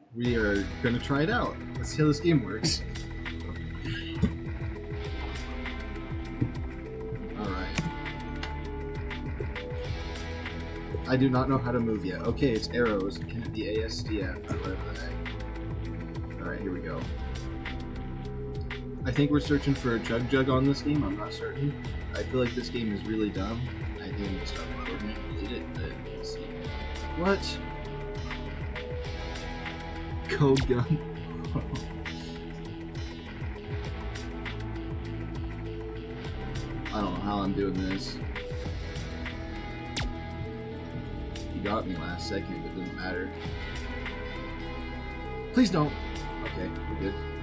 We are gonna try it out. Let's see how this game works. Alright. I do not know how to move yet. Okay, it's arrows. Can it be ASDF or whatever the heck? Alright, here we go. I think we're searching for a Jug on this game. I'm not certain. I feel like this game is really dumb. I think I'm gonna start recording it and delete it, but let's see. What? Code gun. I don't know how I'm doing this. You got me last second, but it doesn't matter. Please don't. Okay, we're good.